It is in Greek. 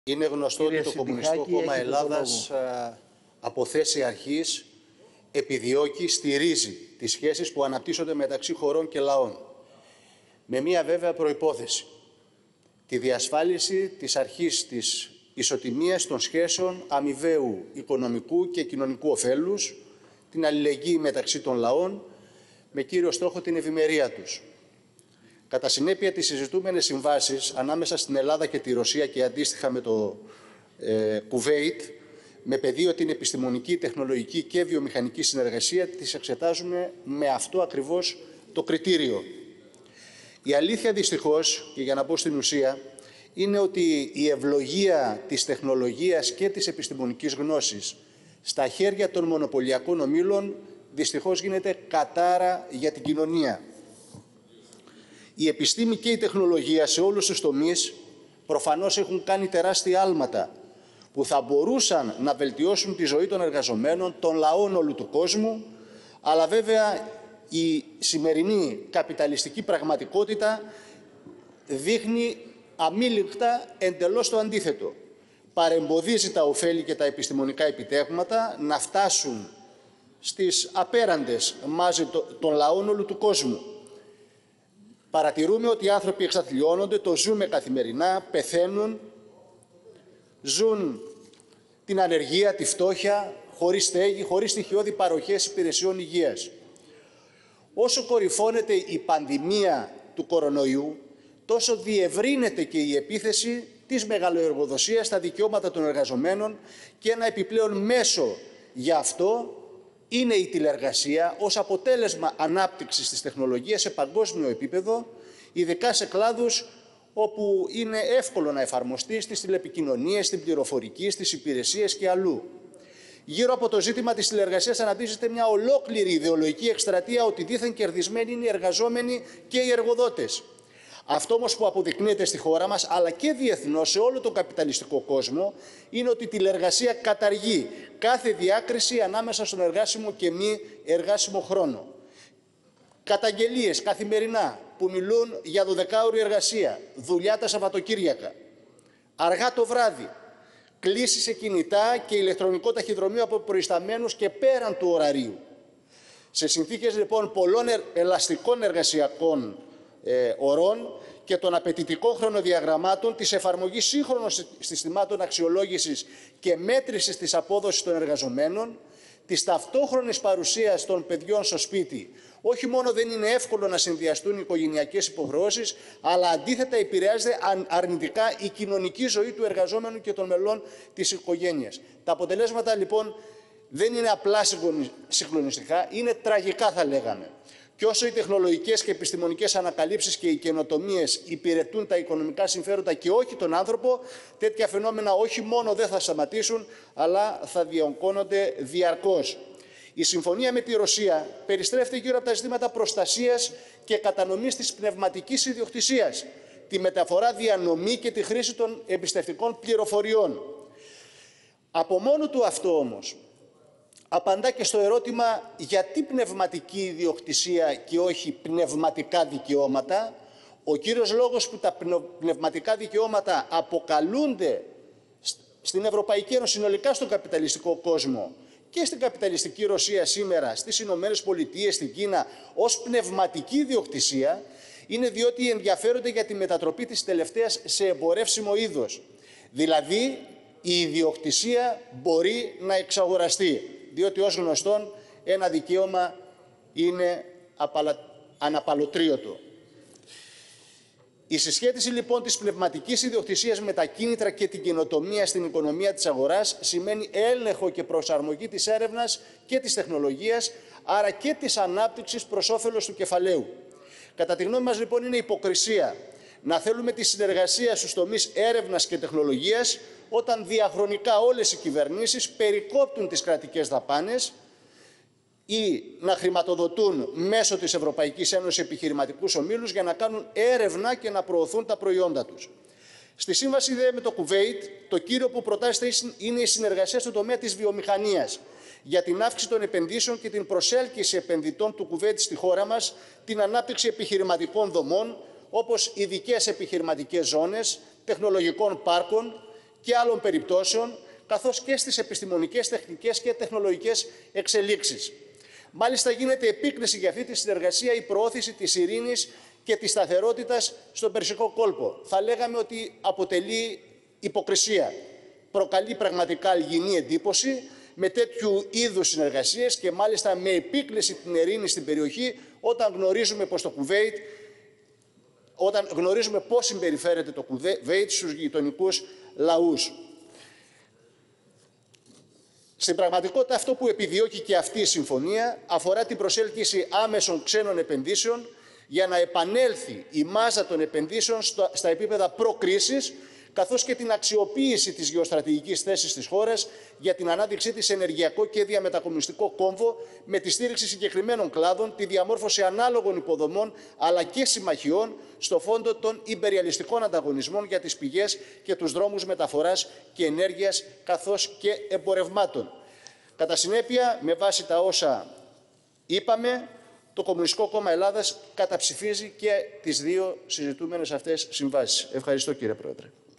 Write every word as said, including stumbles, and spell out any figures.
Είναι γνωστό Κύριε ότι το Κομμουνιστικό Κόμμα Ελλάδας από θέση αρχής επιδιώκει, στηρίζει τις σχέσεις που αναπτύσσονται μεταξύ χωρών και λαών. Με μία βέβαια προϋπόθεση. Τη διασφάλιση της αρχής της ισοτιμίας των σχέσεων αμοιβαίου οικονομικού και κοινωνικού ωφέλους, την αλληλεγγύη μεταξύ των λαών, με κύριο στόχο την ευημερία τους. Κατά συνέπεια, τις συζητούμενες συμβάσεις ανάμεσα στην Ελλάδα και τη Ρωσία και αντίστοιχα με το ε, Κουβέιτ, με πεδίο την επιστημονική, τεχνολογική και βιομηχανική συνεργασία, τις εξετάζουμε με αυτό ακριβώς το κριτήριο. Η αλήθεια δυστυχώς, και για να πω στην ουσία, είναι ότι η ευλογία της τεχνολογίας και της επιστημονικής γνώσης στα χέρια των μονοπωλιακών ομίλων δυστυχώς γίνεται κατάρα για την κοινωνία. Η επιστήμη και η τεχνολογία σε όλους τους τομείς προφανώς έχουν κάνει τεράστια άλματα που θα μπορούσαν να βελτιώσουν τη ζωή των εργαζομένων, των λαών όλου του κόσμου, αλλά βέβαια η σημερινή καπιταλιστική πραγματικότητα δείχνει αμήλικτα εντελώς το αντίθετο. Παρεμποδίζει τα ωφέλη και τα επιστημονικά επιτεύγματα να φτάσουν στις απέραντες μάζες των λαών όλου του κόσμου. Παρατηρούμε ότι οι άνθρωποι εξαθλιώνονται, το ζούμε καθημερινά, πεθαίνουν, ζουν την ανεργία, τη φτώχεια, χωρίς στέγη, χωρίς στοιχειώδη παροχές υπηρεσιών υγείας. Όσο κορυφώνεται η πανδημία του κορονοϊού, τόσο διευρύνεται και η επίθεση της μεγαλοεργοδοσίας στα δικαιώματα των εργαζομένων και ένα επιπλέον μέσο για αυτό είναι η τηλεργασία ως αποτέλεσμα ανάπτυξης της τεχνολογίας σε παγκόσμιο επίπεδο, ειδικά σε κλάδους όπου είναι εύκολο να εφαρμοστεί, στις τηλεπικοινωνίες, στην πληροφορική, στις υπηρεσίες και αλλού. Γύρω από το ζήτημα της τηλεργασίας αναπτύσσεται μια ολόκληρη ιδεολογική εκστρατεία ότι δήθεν κερδισμένοι είναι οι εργαζόμενοι και οι εργοδότες. Αυτό όμως που αποδεικνύεται στη χώρα μας, αλλά και διεθνώς σε όλο τον καπιταλιστικό κόσμο, είναι ότι η τηλεργασία καταργεί κάθε διάκριση ανάμεσα στον εργάσιμο και μη εργάσιμο χρόνο. Καταγγελίες καθημερινά που μιλούν για δωδεκάωρη εργασία, δουλειά τα Σαββατοκύριακα, αργά το βράδυ, κλήσεις σε κινητά και ηλεκτρονικό ταχυδρομείο από προϊσταμένους και πέραν του ωραρίου. Σε συνθήκες λοιπόν πολλών ελαστικών εργασιακών ε, ωρών και των απαιτητικών χρονοδιαγραμμάτων, της εφαρμογής σύγχρονων συστημάτων αξιολόγησης και μέτρησης της απόδοσης των εργαζομένων, της ταυτόχρονης παρουσίας των παιδιών στο σπίτι, όχι μόνο δεν είναι εύκολο να συνδυαστούν οι οικογενειακές υποχρεώσεις, αλλά αντίθετα επηρεάζεται αρνητικά η κοινωνική ζωή του εργαζόμενου και των μελών της οικογένειας. Τα αποτελέσματα λοιπόν δεν είναι απλά συγκλονιστικά, είναι τραγικά θα λέγαμε. Και όσο οι τεχνολογικές και επιστημονικές ανακαλύψεις και οι καινοτομίες υπηρετούν τα οικονομικά συμφέροντα και όχι τον άνθρωπο, τέτοια φαινόμενα όχι μόνο δεν θα σταματήσουν, αλλά θα διονκώνονται διαρκώς. Η συμφωνία με τη Ρωσία περιστρέφεται γύρω από τα ζητήματα προστασίας και κατανομής της πνευματικής ιδιοκτησίας, τη μεταφορά, διανομή και τη χρήση των εμπιστευτικών πληροφοριών. Από μόνο του αυτό όμως απαντά και στο ερώτημα γιατί πνευματική ιδιοκτησία και όχι πνευματικά δικαιώματα. Ο κύριος λόγος που τα πνευματικά δικαιώματα αποκαλούνται στην Ευρωπαϊκή Ένωση, συνολικά στον καπιταλιστικό κόσμο και στην καπιταλιστική Ρωσία σήμερα, στις Ηνωμένες Πολιτείες, στην Κίνα, ως πνευματική ιδιοκτησία, είναι διότι ενδιαφέρονται για τη μετατροπή της τελευταίας σε εμπορεύσιμο είδος. Δηλαδή, η ιδιοκτησία μπορεί να εξαγοραστεί, διότι ως γνωστόν ένα δικαίωμα είναι αναπαλωτρίωτο. Η συσχέτιση λοιπόν της πνευματικής ιδιοκτησίας με τα κίνητρα και την καινοτομία στην οικονομία της αγοράς σημαίνει έλεγχο και προσαρμογή της έρευνας και της τεχνολογίας, άρα και της ανάπτυξης προς όφελος του κεφαλαίου. Κατά τη γνώμη μας λοιπόν είναι υποκρισία να θέλουμε τη συνεργασία στους τομείς έρευνας και τεχνολογίας όταν διαχρονικά όλες οι κυβερνήσεις περικόπτουν τις κρατικές δαπάνες ή να χρηματοδοτούν μέσω της Ευρωπαϊκής Ένωσης επιχειρηματικούς ομίλους για να κάνουν έρευνα και να προωθούν τα προϊόντα τους. Στη σύμβαση δε με το Κουβέιτ, το κύριο που προτάσσεται είναι η συνεργασία στον τομέα της βιομηχανίας για την αύξηση των επενδύσεων και την προσέλκυση επενδυτών του Κουβέιτ στη χώρα μας, την ανάπτυξη επιχειρηματικών δομών, όπως ειδικές επιχειρηματικές ζώνες, τεχνολογικών πάρκων και άλλων περιπτώσεων, καθώς και στις επιστημονικές, τεχνικές και τεχνολογικές εξελίξεις. Μάλιστα, γίνεται επίκριση για αυτή τη συνεργασία η προώθηση της ειρήνης και της σταθερότητας στον Περσικό κόλπο. Θα λέγαμε ότι αποτελεί υποκρισία. Προκαλεί πραγματικά αλγινή εντύπωση με τέτοιου είδους συνεργασίες και μάλιστα με επίκληση την ειρήνη στην περιοχή, όταν γνωρίζουμε πως το Κουβέιτ, όταν γνωρίζουμε πώς συμπεριφέρεται το Κουβέιτ στους γειτονικούς λαούς. Στην πραγματικότητα, αυτό που επιδιώκει και αυτή η συμφωνία αφορά την προσέλκυση άμεσων ξένων επενδύσεων για να επανέλθει η μάζα των επενδύσεων στα επίπεδα προκρίσης, καθώς και την αξιοποίηση της γεωστρατηγικής θέσης της χώρας για την ανάδειξή της σε ενεργειακό και διαμετακομμουνιστικό κόμβο, με τη στήριξη συγκεκριμένων κλάδων, τη διαμόρφωση ανάλογων υποδομών αλλά και συμμαχιών στο φόντο των ιμπεριαλιστικών ανταγωνισμών για τις πηγές και τους δρόμους μεταφοράς και ενέργειας, καθώς και εμπορευμάτων. Κατά συνέπεια, με βάση τα όσα είπαμε, το Κομμουνιστικό Κόμμα Ελλάδας καταψηφίζει και τις δύο συζητούμενες αυτές συμβάσεις. Ευχαριστώ, κύριε Πρόεδρε.